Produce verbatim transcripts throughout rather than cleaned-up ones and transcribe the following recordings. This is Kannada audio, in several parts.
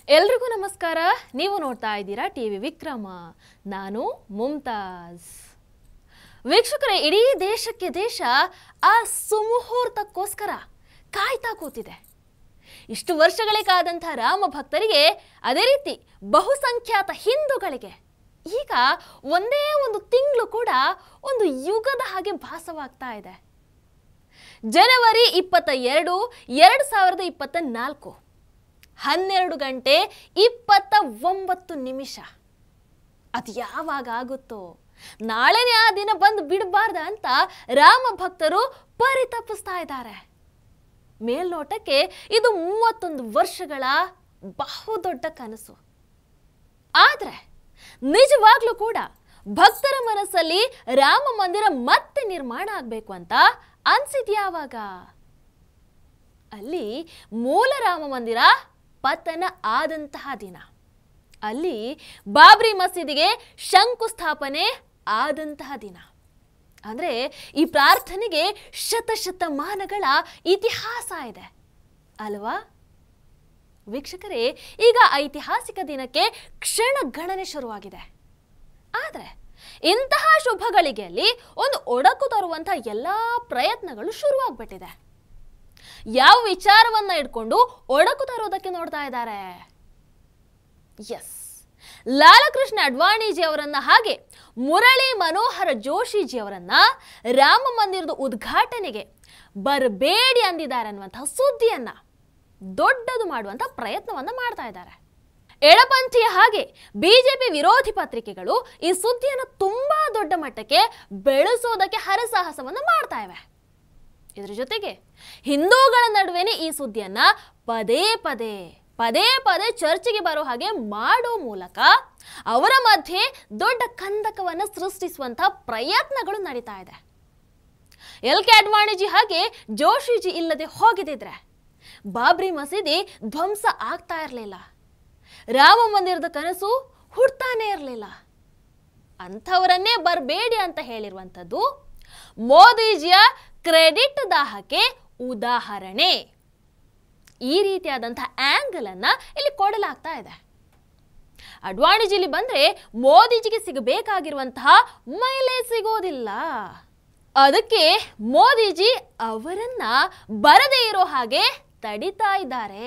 ಎಲ್ರಿಗೂ ನಮಸ್ಕಾರ. ನೀವು ನೋಡ್ತಾ ಇದ್ದೀರಾ ಟಿವಿ ವಿಕ್ರಮ. ನಾನು ಮುಮ್ತಾಜ್. ವೀಕ್ಷಕರೇ, ಇಡೀ ದೇಶಕ್ಕೆ ದೇಶ ಆ ಸುಮುಹೂರ್ತಕ್ಕೋಸ್ಕರ ಕಾಯ್ತಾ ಕೂತಿದೆ. ಇಷ್ಟು ವರ್ಷಗಳೇ ಕಾದಂಥ ರಾಮ ಭಕ್ತರಿಗೆ, ಅದೇ ರೀತಿ ಬಹುಸಂಖ್ಯಾತ ಹಿಂದೂಗಳಿಗೆ ಈಗ ಒಂದೇ ಒಂದು ತಿಂಗಳು ಕೂಡ ಒಂದು ಯುಗದ ಹಾಗೆ ಭಾಸವಾಗ್ತಾ ಇದೆ. ಜನವರಿ ಇಪ್ಪತ್ತ ಎರಡು ಎರಡು ಸಾವಿರದ ಇಪ್ಪತ್ತ ನಾಲ್ಕು ಹನ್ನೆರಡು ಗಂಟೆ ಇಪ್ಪತ್ತ ಒಂಬತ್ತು ನಿಮಿಷ. ಅದು ಯಾವಾಗ ಆಗುತ್ತೋ, ನಾಳೆನೇ ಆ ದಿನ ಬಂದು ಬಿಡಬಾರ್ದ ಅಂತ ರಾಮ ಭಕ್ತರು ಪರಿತಪಿಸ್ತಾ ಇದ್ದಾರೆ. ಮೇಲ್ನೋಟಕ್ಕೆ ಇದು ಮೂವತ್ತೊಂದು ವರ್ಷಗಳ ಬಹುದೊಡ್ಡ ಕನಸು. ಆದ್ರೆ ನಿಜವಾಗ್ಲೂ ಕೂಡ ಭಕ್ತರ ಮನಸ್ಸಲ್ಲಿ ರಾಮ ಮಂದಿರ ಮತ್ತೆ ನಿರ್ಮಾಣ ಆಗ್ಬೇಕು ಅಂತ ಅನ್ಸಿದ್ಯಾವಾಗ? ಅಲ್ಲಿ ಮೂಲ ರಾಮ ಮಂದಿರ ಪತನ ಆದಂತಹ ದಿನ, ಅಲ್ಲಿ ಬಾಬ್ರಿ ಮಸೀದಿಗೆ ಶಂಕುಸ್ಥಾಪನೆ ಆದಂತಹ ದಿನ. ಅಂದ್ರೆ ಈ ಪ್ರಾರ್ಥನೆಗೆ ಶತಶತಮಾನಗಳ ಇತಿಹಾಸ ಇದೆ ಅಲ್ವಾ ವೀಕ್ಷಕರೇ? ಈಗ ಐತಿಹಾಸಿಕ ದಿನಕ್ಕೆ ಕ್ಷಣ ಗಣನೆ ಶುರುವಾಗಿದೆ. ಆದ್ರೆ ಇಂತಹ ಶುಭಗಳಿಗೆಯಲ್ಲಿ ಒಂದು ಒಡಕು ತರುವಂತಹ ಎಲ್ಲಾ ಪ್ರಯತ್ನಗಳು ಶುರುವಾಗ್ಬಿಟ್ಟಿದೆ. ಯಾವ ವಿಚಾರವನ್ನ ಇಟ್ಕೊಂಡು ಒಡಕು ತರೋದಕ್ಕೆ ನೋಡ್ತಾ ಇದ್ದಾರೆ? ಎಸ್, ಲಾಲಕೃಷ್ಣ ಅಡ್ವಾಣಿಜಿ ಅವರನ್ನ ಹಾಗೆ ಮುರಳಿ ಮನೋಹರ ಜೋಶಿಜಿ ಅವರನ್ನ ರಾಮ ಮಂದಿರದ ಉದ್ಘಾಟನೆಗೆ ಬರಬೇಡಿ ಅಂದಿದ್ದಾರೆ ಅನ್ನುವಂತಹ ಸುದ್ದಿಯನ್ನ ದೊಡ್ಡದು ಮಾಡುವಂತ ಪ್ರಯತ್ನವನ್ನ ಮಾಡ್ತಾ ಇದ್ದಾರೆ. ಎಡಪಂಥೀಯ ಹಾಗೆ ಬಿಜೆಪಿ ವಿರೋಧಿ ಪತ್ರಿಕೆಗಳು ಈ ಸುದ್ದಿಯನ್ನು ತುಂಬಾ ದೊಡ್ಡ ಮಟ್ಟಕ್ಕೆ ಬೆಳೆಸೋದಕ್ಕೆ ಹರಸಾಹಸವನ್ನ ಮಾಡ್ತಾ ಇವೆ. ಇದರ ಜೊತೆಗೆ ಹಿಂದೂಗಳ ನಡುವೆನೆ ಈ ಸುದ್ದಿಯನ್ನ ಪದೇ ಪದೇ ಪದೇ ಪದೇ ಚರ್ಚೆಗೆ ಬರೋ ಹಾಗೆ ಮಾಡೋ ಮೂಲಕ ಅವರ ಮಧ್ಯೆ ದೊಡ್ಡ ಕಂದಕವನ್ನ ಸೃಷ್ಟಿಸುವಂತಹ ಪ್ರಯತ್ನಗಳು ನಡೀತಾ ಇದೆ. ಎಲ್ ಕೆ ಅಡ್ವಾಣಿಜಿ ಹಾಗೆ ಜೋಶಿಜಿ ಇಲ್ಲದೆ ಹೋಗಿದ್ರೆ ಬಾಬ್ರಿ ಮಸೀದಿ ಧ್ವಂಸ ಆಗ್ತಾ ಇರಲಿಲ್ಲ, ರಾಮ ಮಂದಿರದ ಕನಸು ಹುಡ್ತಾನೆ ಇರಲಿಲ್ಲ. ಅಂಥವರನ್ನೇ ಬರಬೇಡಿ ಅಂತ ಹೇಳಿರುವಂಥದ್ದು ಮೋದಿಜಿಯ ಕ್ರೆಡಿಟ್ ದಾಹಕ್ಕೆ ಉದಾಹರಣೆ. ಈ ರೀತಿಯಾದಂತಹ ಆಂಗಲ್ ಅನ್ನ ಇಲ್ಲಿ ಕೊಡಲಾಗ್ತಾ ಇದೆ. ಅಡ್ವಾಣಿಜಿಲಿ ಬಂದ್ರೆ ಮೋದಿಜಿಗೆ ಸಿಗಬೇಕಾಗಿರುವಂತಹ ಮೈಲೇಜ್ ಸಿಗೋದಿಲ್ಲ. ಅದಕ್ಕೆ ಮೋದಿಜಿ ಅವರನ್ನ ಬರದೇ ಇರೋ ಹಾಗೆ ತಡಿತಾ ಇದ್ದಾರೆ.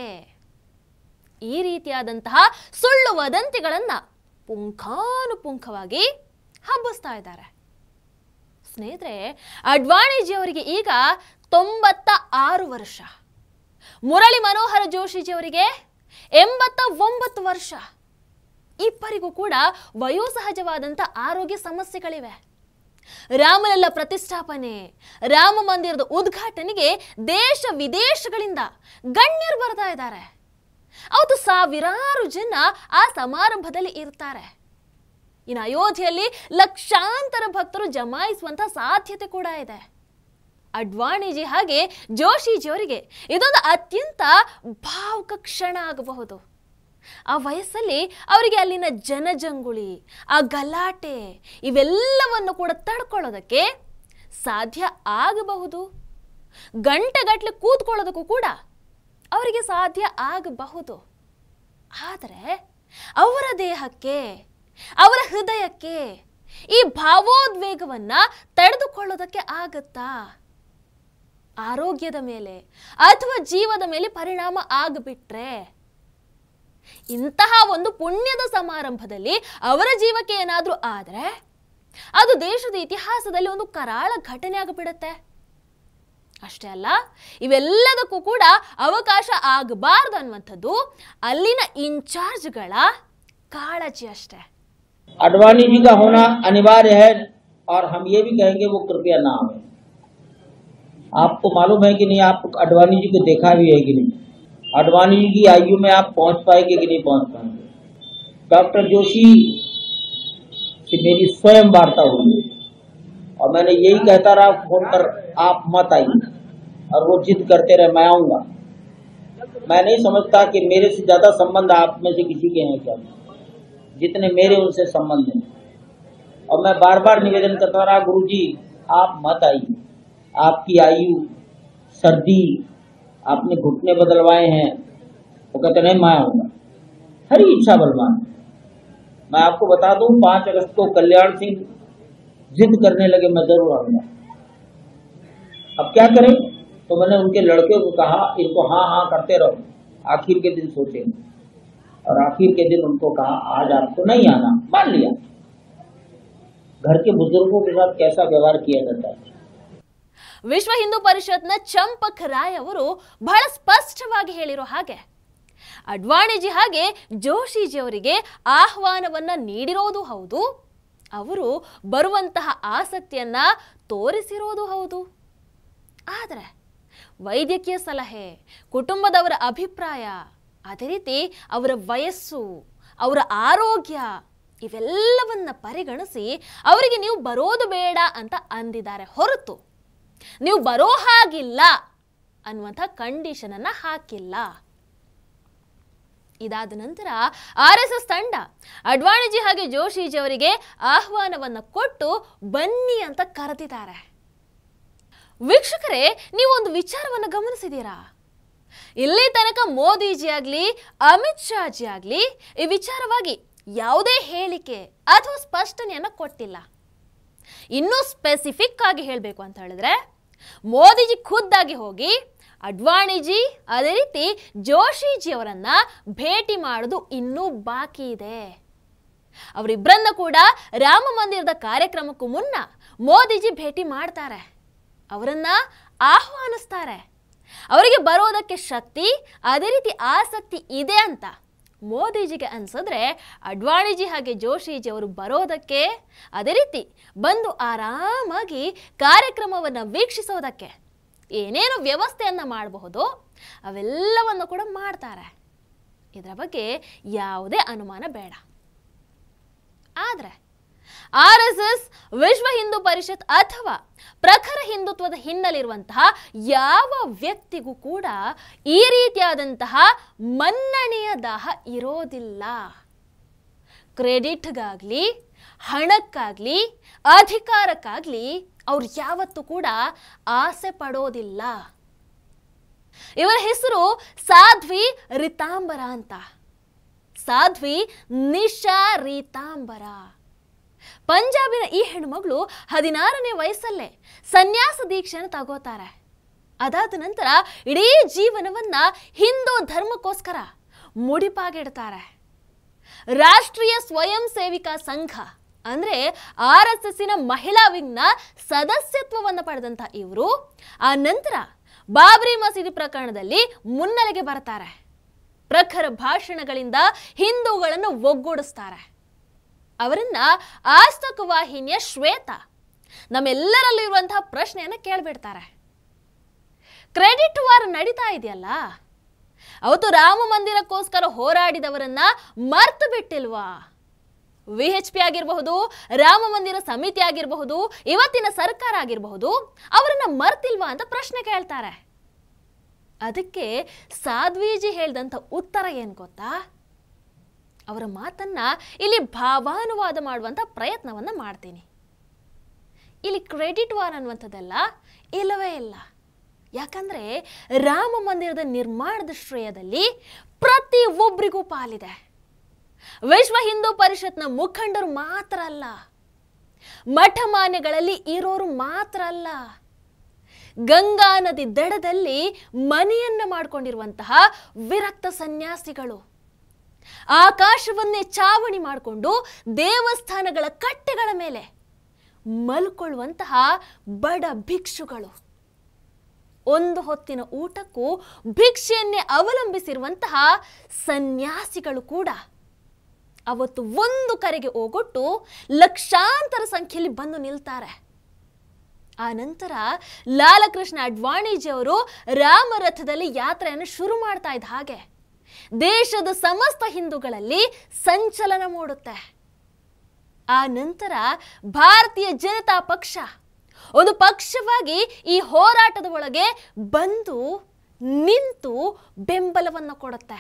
ಈ ರೀತಿಯಾದಂತಹ ಸುಳ್ಳು ವದಂತಿಗಳನ್ನ ಪುಂಖಾನುಪುಂಖವಾಗಿ ಹಬ್ಬಿಸ್ತಾ ಇದ್ದಾರೆ. ಸ್ನೇಹಿತರೆ, ಅಡ್ವಾಣಿಜಿ ಅವರಿಗೆ ಈಗ ತೊಂಬತ್ತ ಆರು ವರ್ಷ, ಮುರಳಿ ಮನೋಹರ ಜೋಶಿಜಿ ಅವರಿಗೆ ಎಂಬತ್ತ ಒಂಬತ್ತು ವರ್ಷ. ಇಬ್ಬರಿಗೂ ಕೂಡ ವಯೋಸಹಜವಾದಂಥ ಆರೋಗ್ಯ ಸಮಸ್ಯೆಗಳಿವೆ. ರಾಮಲಲ್ಲ ಪ್ರತಿಷ್ಠಾಪನೆ, ರಾಮ ಮಂದಿರದ ಉದ್ಘಾಟನೆಗೆ ದೇಶ ವಿದೇಶಗಳಿಂದ ಗಣ್ಯರು ಬರ್ತಾ ಇದ್ದಾರೆ. ಅವತ್ತು ಸಾವಿರಾರು ಜನ ಆ ಸಮಾರಂಭದಲ್ಲಿ ಇರ್ತಾರೆ. ಇನ್ನು ಅಯೋಧ್ಯೆಯಲ್ಲಿ ಲಕ್ಷಾಂತರ ಭಕ್ತರು ಜಮಾಯಿಸುವಂತಹ ಸಾಧ್ಯತೆ ಕೂಡ ಇದೆ. ಅಡ್ವಾಣಿಜಿ ಹಾಗೆ ಜೋಶಿಜಿ ಅವರಿಗೆ ಇದೊಂದು ಅತ್ಯಂತ ಭಾವುಕ ಕ್ಷಣ ಆಗಬಹುದು. ಆ ವಯಸ್ಸಲ್ಲಿ ಅವರಿಗೆ ಅಲ್ಲಿನ ಜನಜಂಗುಳಿ, ಆ ಗಲಾಟೆ ಇವೆಲ್ಲವನ್ನು ಕೂಡ ತಡ್ಕೊಳ್ಳೋದಕ್ಕೆ ಸಾಧ್ಯ ಆಗಬಹುದು. ಗಂಟೆಗಟ್ಟಲೆ ಕೂತ್ಕೊಳ್ಳೋದಕ್ಕೂ ಕೂಡ ಅವರಿಗೆ ಸಾಧ್ಯ ಆಗಬಹುದು. ಆದರೆ ಅವರ ದೇಹಕ್ಕೆ, ಅವರ ಹೃದಯಕ್ಕೆ ಈ ಭಾವೋದ್ವೇಗವನ್ನ ತಡೆದುಕೊಳ್ಳೋದಕ್ಕೆ ಆಗತ್ತಾ? ಆರೋಗ್ಯದ ಮೇಲೆ ಅಥವಾ ಜೀವದ ಮೇಲೆ ಪರಿಣಾಮ ಆಗಿಬಿಟ್ರೆ ಇಂತಹ ಒಂದು ಪುಣ್ಯದ ಸಮಾರಂಭದಲ್ಲಿ ಅವರ ಜೀವಕ್ಕೆ ಏನಾದ್ರೂ ಆದ್ರೆ ಅದು ದೇಶದ ಇತಿಹಾಸದಲ್ಲಿ ಒಂದು ಕರಾಳ ಘಟನೆ ಆಗಿಬಿಡುತ್ತೆ. ಅಷ್ಟೇ ಅಲ್ಲ, ಇವೆಲ್ಲದಕ್ಕೂ ಕೂಡ ಅವಕಾಶ ಆಗಬಾರ್ದು ಅನ್ನುವಂಥದ್ದು ಅಲ್ಲಿನ ಇನ್ಚಾರ್ಜ್ಗಳ ಕಾಳಜಿ ಅಷ್ಟೇ. अडवाणी जी का होना अनिवार्य है और हम ये भी कहेंगे वो कृपया ना आए। आपको मालूम है कि नहीं, आप अडवाणी जी को देखा भी है कि नहीं, अडवाणी जी की आयु में आप पहुंच पाएंगे कि नहीं पहुंच पाएंगे। डॉक्टर जोशी से मेरी स्वयं वार्ता हुई और मैंने यही कहता रहा फोन पर, आप मत आइए, और वो जिद करते रहे मैं आऊंगा। मैं नहीं समझता कि मेरे से ज्यादा संबंध आप में से किसी के हैं क्या, जितने मेरे उनसे संबंध हैं। और मैं बार बार निवेदन करता रहा, गुरुजी आप मत आइए, आपकी आयु, सर्दी, आपने घुटने बदलवाए हैं। वो कहते नहीं मैं आऊंगा। हरी इच्छा बलवान। मैं आपको बता दूं, पांच अगस्त को कल्याण सिंह जिद करने लगे मैं जरूर आऊंगा। अब क्या करें, तो मैंने उनके लड़के को कहा इनको हाँ हाँ करते रहो, आखिर के दिन सोचेंगे। और आखिर के दिन उनको कहा आज आपको नहीं आना, मान लिया। घर के बुजुर्गों के साथ कैसा व्यवहार किया जाता है। ವಿಶ್ವ ಹಿಂದೂ ಪರಿಷತ್ನ ಚಂಪಕ್ ರಾಯ್ ಅವರು ಬಹಳ ಸ್ಪಷ್ಟವಾಗಿ ಹೇಳಿರೋ ಹಾಗೆ ಅಡ್ವಾಣಿಜಿ ಹಾಗೆ ಜೋಶಿಜಿ ಅವರಿಗೆ ಆಹ್ವಾನವನ್ನ ನೀಡಿರೋದು ಹೌದು, ಅವರು ಬರುವಂತಹ ಆಸಕ್ತಿಯನ್ನ ತೋರಿಸಿರೋದು ಹೌದು. ಆದರೆ ವೈದ್ಯಕೀಯ ಸಲಹೆ, ಕುಟುಂಬದವರ ಅಭಿಪ್ರಾಯ, ಅದೇ ರೀತಿ ಅವರ ವಯಸ್ಸು, ಅವರ ಆರೋಗ್ಯ ಇವೆಲ್ಲವನ್ನ ಪರಿಗಣಿಸಿ ಅವರಿಗೆ ನೀವು ಬರೋದು ಬೇಡ ಅಂತ ಅಂದಿದ್ದಾರೆ ಹೊರತು ನೀವು ಬರೋ ಹಾಗಿಲ್ಲ ಅನ್ನುವಂಥ ಕಂಡೀಷನ್ ಅನ್ನ ಹಾಕಿಲ್ಲ. ಇದಾದ ನಂತರ ಆರ್ ಎಸ್ ಎಸ್ ತಂಡ ಅಡ್ವಾಣಿಜಿ ಹಾಗೆ ಜೋಶಿಜಿ ಅವರಿಗೆ ಆಹ್ವಾನವನ್ನ ಕೊಟ್ಟು ಬನ್ನಿ ಅಂತ ಕರೆದಿದ್ದಾರೆ. ವೀಕ್ಷಕರೇ, ನೀವು ಒಂದು ವಿಚಾರವನ್ನು ಗಮನಿಸಿದ್ದೀರಾ? ಇಲ್ಲಿ ತನಕ ಮೋದಿಜಿ ಆಗ್ಲಿ ಅಮಿತ್ ಶಾಜಿ ಆಗ್ಲಿ ಈ ವಿಚಾರವಾಗಿ ಯಾವುದೇ ಹೇಳಿಕೆ ಅಥವಾ ಸ್ಪಷ್ಟನೆಯನ್ನ ಕೊಟ್ಟಿಲ್ಲ. ಇನ್ನೂ ಸ್ಪೆಸಿಫಿಕ್ ಆಗಿ ಹೇಳಬೇಕು ಅಂತ ಹೇಳಿದ್ರೆ ಮೋದಿಜಿ ಖುದ್ದಾಗಿ ಹೋಗಿ ಅಡ್ವಾಣಿಜಿ ಅದೇ ರೀತಿ ಜೋಶಿಜಿ ಅವರನ್ನ ಭೇಟಿ ಮಾಡೋದು ಇನ್ನೂ ಬಾಕಿ ಇದೆ. ಅವರಿಬ್ಬರನ್ನ ಕೂಡ ರಾಮ ಮಂದಿರದ ಕಾರ್ಯಕ್ರಮಕ್ಕೂ ಮುನ್ನ ಮೋದಿಜಿ ಭೇಟಿ ಮಾಡ್ತಾರೆ, ಅವರನ್ನ ಆಹ್ವಾನಿಸ್ತಾರೆ. ಅವರಿಗೆ ಬರೋದಕ್ಕೆ ಶಕ್ತಿ ಅದೇ ರೀತಿ ಆಸಕ್ತಿ ಇದೆ ಅಂತ ಮೋದಿಜಿಗೆ ಅನ್ಸಿದ್ರೆ ಅಡ್ವಾಣಿಜಿ ಹಾಗೆ ಜೋಶಿಜಿ ಅವರು ಬರೋದಕ್ಕೆ ಅದೇ ರೀತಿ ಬಂದು ಆರಾಮಾಗಿ ಕಾರ್ಯಕ್ರಮವನ್ನು ವೀಕ್ಷಿಸೋದಕ್ಕೆ ಏನೇನು ವ್ಯವಸ್ಥೆಯನ್ನ ಮಾಡಬಹುದು ಅವೆಲ್ಲವನ್ನು ಕೂಡ ಮಾಡ್ತಾರೆ. ಇದರ ಬಗ್ಗೆ ಯಾವುದೇ ಅನುಮಾನ ಬೇಡ. ಆದರೆ ಆರ್ ಎಸ್ ಎಸ್, ವಿಶ್ವ ಹಿಂದೂ ಪರಿಷತ್ ಅಥವಾ ಪ್ರಖರ ಹಿಂದುತ್ವದ ಹಿನ್ನೆಲೆಯಿರುವಂತಹ ಯಾವ ವ್ಯಕ್ತಿಗೂ ಕೂಡ ಈ ರೀತಿಯಾದಂತಹ ಮನ್ನಣೆಯ ದಾಹ ಇರೋದಿಲ್ಲ. ಕ್ರೆಡಿಟ್ಗಾಗ್ಲಿ, ಹಣಕ್ಕಾಗ್ಲಿ, ಅಧಿಕಾರಕ್ಕಾಗ್ಲಿ ಅವ್ರು ಯಾವತ್ತೂ ಕೂಡ ಆಸೆ ಪಡೋದಿಲ್ಲ. ಇವರ ಹೆಸರು ಸಾಧ್ವಿ ರಿತಾಂಬರ ಅಂತ. ಸಾಧ್ವಿ ನಿಶಾ ರಿತಾಂಬರ. ಪಂಜಾಬಿನ ಈ ಹೆಣ್ಮಗಳು ಹದಿನಾರನೇ ವಯಸ್ಸಲ್ಲೇ ಸನ್ಯಾಸ ದೀಕ್ಷೆಯನ್ನು ತಗೋತಾರೆ. ಅದಾದ ನಂತರ ಇಡೀ ಜೀವನವನ್ನ ಹಿಂದೂ ಧರ್ಮಕ್ಕೋಸ್ಕರ ಮುಡಿಪಾಗಿಡ್ತಾರೆ. ರಾಷ್ಟ್ರೀಯ ಸ್ವಯಂ ಸೇವಿಕಾ ಸಂಘ ಅಂದ್ರೆ ಆರ್ ಎಸ್ ಎಸ್ಸಿನ ಮಹಿಳಾ ವಿಂಗ್ನ ಸದಸ್ಯತ್ವವನ್ನು ಪಡೆದಂತ ಇವರು ಆ ನಂತರ ಬಾಬ್ರಿ ಮಸೀದಿ ಪ್ರಕರಣದಲ್ಲಿ ಮುನ್ನೆಲೆಗೆ ಬರ್ತಾರೆ. ಪ್ರಖರ ಭಾಷಣಗಳಿಂದ ಹಿಂದೂಗಳನ್ನು ಒಗ್ಗೂಡಿಸ್ತಾರೆ. ಅವರನ್ನ ಆಸ್ತಕ್ ವಾಹಿನಿಯ ಶ್ವೇತಾ ನಮ್ಮೆಲ್ಲರಲ್ಲಿರುವಂತಹ ಪ್ರಶ್ನೆಯನ್ನ ಕೇಳ್ಬಿಡ್ತಾರೆ. ಕ್ರೆಡಿಟ್ ವಾರ್ ನಡೀತಾ ಇದೆಯಲ್ಲ, ಅವತ್ತು ರಾಮ ಮಂದಿರಕ್ಕೋಸ್ಕರ ಹೋರಾಡಿದವರನ್ನ ಮರ್ತು ಬಿಟ್ಟಿಲ್ವಾ? ವಿ ಎಚ್ ಪಿ ಆಗಿರಬಹುದು, ರಾಮ ಮಂದಿರ ಸಮಿತಿ ಆಗಿರಬಹುದು, ಇವತ್ತಿನ ಸರ್ಕಾರ ಆಗಿರಬಹುದು, ಅವರನ್ನ ಮರ್ತಿಲ್ವಾ ಅಂತ ಪ್ರಶ್ನೆ ಕೇಳ್ತಾರೆ. ಅದಕ್ಕೆ ಸಾಧ್ವೀಜಿ ಹೇಳಿದಂಥ ಉತ್ತರ ಏನು ಗೊತ್ತಾ? ಅವರ ಮಾತನ್ನ ಇಲ್ಲಿ ಭಾವಾನುವಾದ ಮಾಡುವಂಥ ಪ್ರಯತ್ನವನ್ನ ಮಾಡ್ತೀನಿ. ಇಲ್ಲಿ ಕ್ರೆಡಿಟ್ ವಾರ್ ಅನ್ನುವಂಥದ್ದೆಲ್ಲ ಇಲ್ಲವೇ ಇಲ್ಲ. ಯಾಕಂದ್ರೆ ರಾಮ ಮಂದಿರದ ನಿರ್ಮಾಣದ ಶ್ರೇಯದಲ್ಲಿ ಪ್ರತಿ ಒಬ್ಬರಿಗೂ ಪಾಲಿದೆ. ವಿಶ್ವ ಹಿಂದೂ ಪರಿಷತ್ನ ಮುಖಂಡರು ಮಾತ್ರ ಅಲ್ಲ, ಮಠಮಾನ್ಯಗಳಲ್ಲಿ ಇರೋರು ಮಾತ್ರ ಅಲ್ಲ, ಗಂಗಾ ನದಿ ದಡದಲ್ಲಿ ಮನೆಯನ್ನ ಮಾಡಿಕೊಂಡಿರುವಂತಹ ವಿರಕ್ತ ಸನ್ಯಾಸಿಗಳು, ಆಕಾಶವನ್ನೇ ಚಾವಣಿ ಮಾಡಿಕೊಂಡು ದೇವಸ್ಥಾನಗಳ ಕಟ್ಟೆಗಳ ಮೇಲೆ ಮಲ್ಕೊಳ್ಳುವಂತಹ ಬಡ ಭಿಕ್ಷುಗಳು, ಒಂದು ಹೊತ್ತಿನ ಊಟಕ್ಕೂ ಭಿಕ್ಷೆಯನ್ನೇ ಅವಲಂಬಿಸಿರುವಂತಹ ಸನ್ಯಾಸಿಗಳು ಕೂಡ ಅವತ್ತು ಒಂದು ಕರೆಗೆ ಹೋಗೊಟ್ಟು ಲಕ್ಷಾಂತರ ಸಂಖ್ಯೆಯಲ್ಲಿ ಬಂದು ನಿಲ್ತಾರೆ. ಆ ನಂತರ ಲಾಲಕೃಷ್ಣ ಅಡ್ವಾಣಿಜಿ ಅವರು ರಾಮರಥದಲ್ಲಿ ಯಾತ್ರೆಯನ್ನು ಶುರು ಮಾಡ್ತಾ ಇದ್ದ ಹಾಗೆ ದೇಶದ ಸಮಸ್ತ ಹಿಂದೂಗಳಲ್ಲಿ ಸಂಚಲನ ಮೂಡುತ್ತೆ. ಆ ನಂತರ ಭಾರತೀಯ ಜನತಾ ಪಕ್ಷ ಒಂದು ಪಕ್ಷವಾಗಿ ಈ ಹೋರಾಟದ ಒಳಗೆ ಬಂದು ನಿಂತು ಬೆಂಬಲವನ್ನು ಕೊಡುತ್ತೆ.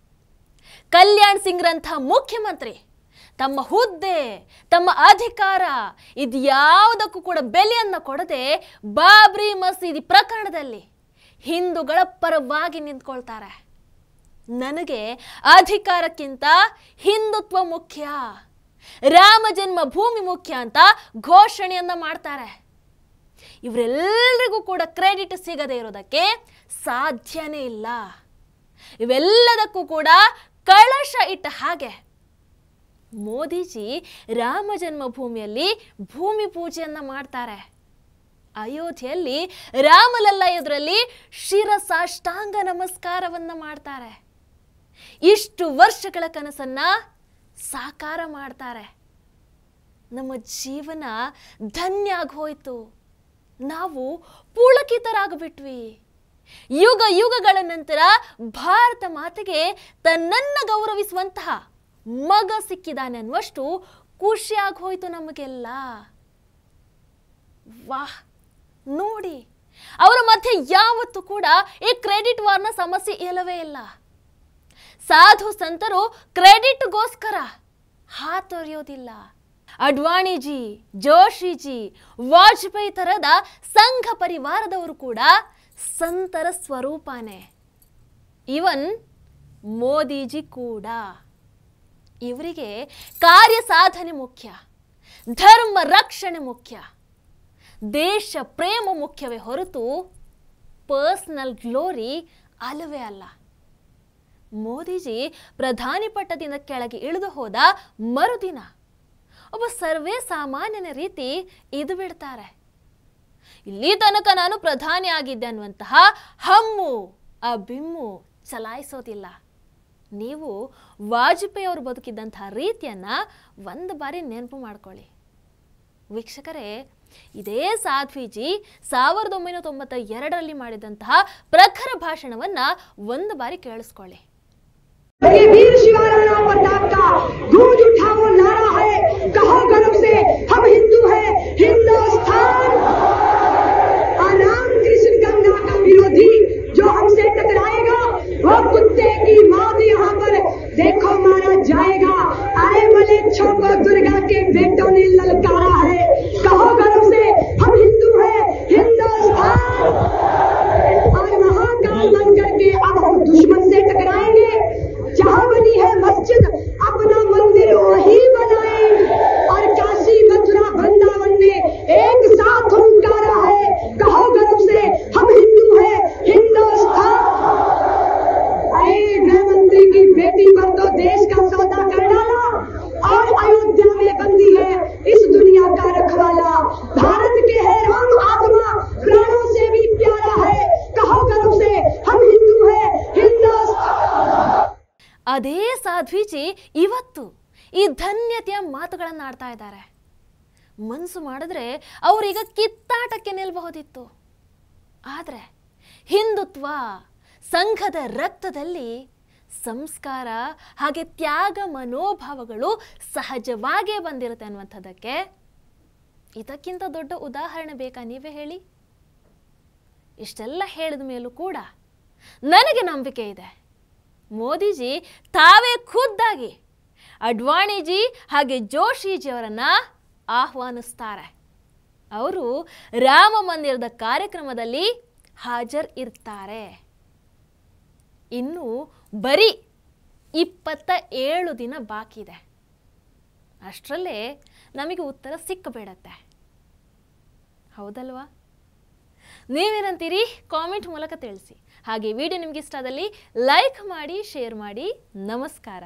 ಕಲ್ಯಾಣ್ ಸಿಂಗ್ರಂಥ ಮುಖ್ಯಮಂತ್ರಿ ತಮ್ಮ ಹುದ್ದೆ, ತಮ್ಮ ಅಧಿಕಾರ ಇದ್ಯಾವುದಕ್ಕೂ ಕೂಡ ಬೆಲೆಯನ್ನ ಕೊಡದೆ ಬಾಬ್ರಿ ಮಸೀದಿ ಪ್ರಕರಣದಲ್ಲಿ ಹಿಂದೂಗಳ ಪರವಾಗಿ ನಿಂತ್ಕೊಳ್ತಾರೆ. ನನಗೆ ಅಧಿಕಾರಕ್ಕಿಂತ ಹಿಂದುತ್ವ ಮುಖ್ಯ, ರಾಮ ಜನ್ಮಭೂಮಿ ಮುಖ್ಯ ಅಂತ ಘೋಷಣೆಯನ್ನ ಮಾಡ್ತಾರೆ. ಇವರೆಲ್ಲರಿಗೂ ಕೂಡ ಕ್ರೆಡಿಟ್ ಸಿಗದೆ ಇರೋದಕ್ಕೆ ಸಾಧ್ಯನೇ ಇಲ್ಲ. ಇವೆಲ್ಲದಕ್ಕೂ ಕೂಡ ಕಳಶ ಇಟ್ಟ ಹಾಗೆ ಮೋದಿಜಿ ರಾಮ ಜನ್ಮಭೂಮಿಯಲ್ಲಿ ಭೂಮಿ ಪೂಜೆಯನ್ನ ಮಾಡ್ತಾರೆ. ಅಯೋಧ್ಯೆಯಲ್ಲಿ ರಾಮಲಲ್ಲ ಎದುರಲ್ಲಿ ಶಿರಸಾಷ್ಟಾಂಗ ನಮಸ್ಕಾರವನ್ನ ಮಾಡ್ತಾರೆ. ಇಷ್ಟು ವರ್ಷಗಳ ಕನಸನ್ನ ಸಾಕಾರ ಮಾಡ್ತಾರೆ. ನಮ್ಮ ಜೀವನ ಧನ್ಯ ಆಗೋಯ್ತು. ನಾವು ಪುಳಕಿತರಾಗ್ಬಿಟ್ವಿ. ಯುಗ ಯುಗಗಳ ನಂತರ ಭಾರತ ಮಾತೆಗೆ ತನ್ನನ್ನ ಗೌರವಿಸುವಂತಹ ಮಗ ಸಿಕ್ಕಿದಾನೆ ಅನ್ನುವಷ್ಟು ಖುಷಿ ಆಗೋಯ್ತು ನಮಗೆಲ್ಲ. ವಾಹ್, ನೋಡಿ, ಅವರ ಮಧ್ಯೆ ಯಾವತ್ತೂ ಕೂಡ ಈ ಕ್ರೆಡಿಟ್ ವಾರ್ನ ಸಮಸ್ಯೆ ಇಲ್ಲವೇ ಇಲ್ಲ. ಸಾಧು ಸಂತರು ಕ್ರೆಡಿಟ್ಗೋಸ್ಕರ ಹಾತೊರೆಯೋದಿಲ್ಲ. ಅಡ್ವಾಣಿಜಿ, ಜೋಶಿಜಿ, ವಾಜಪೇಯಿ ತರದ ಸಂಘ ಪರಿವಾರದವರು ಕೂಡ ಸಂತರ ಸ್ವರೂಪನೇ. ಇವನ್ ಮೋದಿಜಿ ಕೂಡ. ಇವರಿಗೆ ಕಾರ್ಯ ಸಾಧನೆ ಮುಖ್ಯ, ಧರ್ಮ ರಕ್ಷಣೆ ಮುಖ್ಯ, ದೇಶ ಪ್ರೇಮ ಮುಖ್ಯವೇ ಹೊರತು ಪರ್ಸನಲ್ ಗ್ಲೋರಿ ಅಲ್ಲವೇ ಅಲ್ಲ. ಮೋದಿಜಿ ಪ್ರಧಾನಿ ಪಟ್ಟದಿಂದ ಕೆಳಗೆ ಇಳಿದು ಹೋದ ಮರುದಿನ ಒಬ್ಬ ಸರ್ವೇ ಸಾಮಾನ್ಯನ ರೀತಿ ಇದು ಬಿಡ್ತಾರೆ. ಇಲ್ಲಿ ತನಕ ನಾನು ಪ್ರಧಾನಿ ಆಗಿದ್ದೆ ಅನ್ನುವಂತಹ ಹಮ್ಮು ಆ ಬಿಮ್ಮು ಚಲಾಯಿಸೋದಿಲ್ಲ. ನೀವು ವಾಜಪೇಯಿ ಅವರು ಬದುಕಿದ್ದಂತಹ ರೀತಿಯನ್ನ ಒಂದು ಬಾರಿ ನೆನಪು ಮಾಡ್ಕೊಳ್ಳಿ. ವೀಕ್ಷಕರೇ, ಇದೇ ಸಾಧ್ವಿಜಿ ಸಾವಿರದ ಒಂಬೈನೂರ ತೊಂಬತ್ತ ಎರಡರಲ್ಲಿ ಮಾಡಿದಂತಹ ಪ್ರಖರ ಭಾಷಣವನ್ನ ಒಂದು ಬಾರಿ ಕೇಳಿಸ್ಕೊಳ್ಳಿ. वीर शिवाराम प्रताप का गूंज उठा वो नारा है, कहो गर्व से हम हिंदू हैं, हिंदुस्तान। आनाम कृष्ण गंगा का विरोधी जो हमसे टकराएगा वो कुत्ते की मौत यहाँ पर देखो मारा जाएगा। आए मलेच्छों को दुर्गा के बेटों ने ललकारा है, कहो गर्व से हम हिंदू हैं, हिंदुस्तान। और महाकाल मंदिर के अब हम दुश्मन से टकराएंगे। जहाँ बनी है मस्जिद अपना मंदिर वही बनाए। और काशी मथुरा वृंदावन ने एक साथ हुंकारा है, कहो गर्व से हम हिंदू हैं, हिंदुस्तान। अरे गृह मंत्री की बेटी पर तो देश का सौदा कर डाला और अयोध्या में बंदी है इस दुनिया का रखवाला। भारत के है राम आत्मा प्राणों से भी प्यारा है, कहो गर्व से हम हिंदू हैं, हिंदुस्तान। ಅದೇ ಸಾಧ್ವಿಜಿ ಇವತ್ತು ಈ ಧನ್ಯತೆಯ ಮಾತುಗಳನ್ನು ಆಡ್ತಾ ಇದ್ದಾರೆ. ಮನಸ್ಸು ಮಾಡಿದ್ರೆ ಅವರೀಗ ಕಿತ್ತಾಟಕ್ಕೆ ನಿಲ್ಬಹುದಿತ್ತು. ಆದರೆ ಹಿಂದುತ್ವ ಸಂಘದ ರಕ್ತದಲ್ಲಿ ಸಂಸ್ಕಾರ ಹಾಗೆ ತ್ಯಾಗ ಮನೋಭಾವಗಳು ಸಹಜವಾಗೇ ಬಂದಿರುತ್ತೆ ಅನ್ನುವಂಥದ್ದಕ್ಕೆ ಇದಕ್ಕಿಂತ ದೊಡ್ಡ ಉದಾಹರಣೆ ಬೇಕಾ? ನೀವೇ ಹೇಳಿ. ಇಷ್ಟೆಲ್ಲ ಹೇಳಿದ ಮೇಲೂ ಕೂಡ ನನಗೆ ನಂಬಿಕೆ ಇದೆ, ಮೋದಿಜಿ ತಾವೇ ಖುದ್ದಾಗಿ ಅಡ್ವಾಣಿಜಿ ಹಾಗೆ ಜೋಶಿಜಿ ಅವರನ್ನ ಆಹ್ವಾನಿಸ್ತಾರೆ. ಅವರು ರಾಮ ಮಂದಿರದ ಕಾರ್ಯಕ್ರಮದಲ್ಲಿ ಹಾಜರ್ ಇರ್ತಾರೆ. ಇನ್ನು ಬರೀ ಇಪ್ಪತ್ತ ಏಳು ದಿನ ಬಾಕಿ ಇದೆ. ಅಷ್ಟರಲ್ಲೇ ನಮಗೆ ಉತ್ತರ ಸಿಕ್ಕಬೇಡತ್ತೆ, ಹೌದಲ್ವಾ? ನೀವೇನಂತೀರಿ? ಕಾಮೆಂಟ್ ಮೂಲಕ ತಿಳಿಸಿ. ಹಾಗೆ ವಿಡಿಯೋ ನಿಮಗೆ ಇಷ್ಟ ಆದಲ್ಲಿ ಲೈಕ್ ಮಾಡಿ, ಶೇರ್ ಮಾಡಿ. ನಮಸ್ಕಾರ.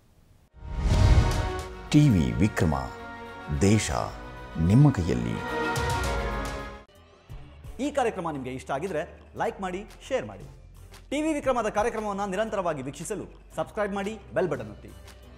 ಟಿವಿ ವಿಕ್ರಮ, ದೇಶ ನಿಮ್ಮ ಕೈಯಲ್ಲಿ. ಈ ಕಾರ್ಯಕ್ರಮ ನಿಮಗೆ ಇಷ್ಟ ಆಗಿದ್ರೆ ಲೈಕ್ ಮಾಡಿ, ಶೇರ್ ಮಾಡಿ. ಟಿವಿ ವಿಕ್ರಮದ ಕಾರ್ಯಕ್ರಮವನ್ನು ನಿರಂತರವಾಗಿ ವೀಕ್ಷಿಸಲು ಸಬ್ಸ್ಕ್ರೈಬ್ ಮಾಡಿ, ಬೆಲ್ ಬಟನ್ ಒತ್ತಿ.